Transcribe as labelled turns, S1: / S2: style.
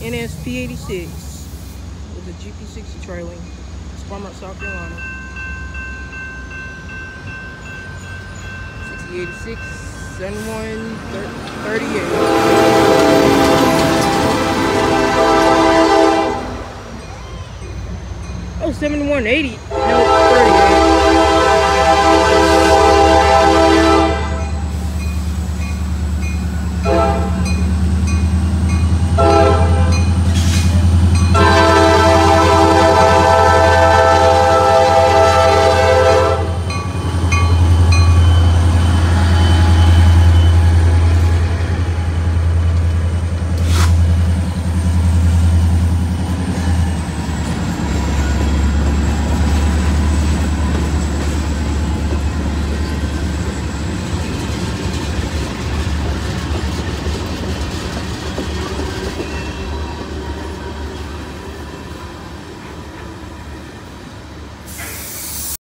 S1: NSP86 with a GP60 trailing. Sparmont, South Carolina. 6086 7138. Oh, 7180.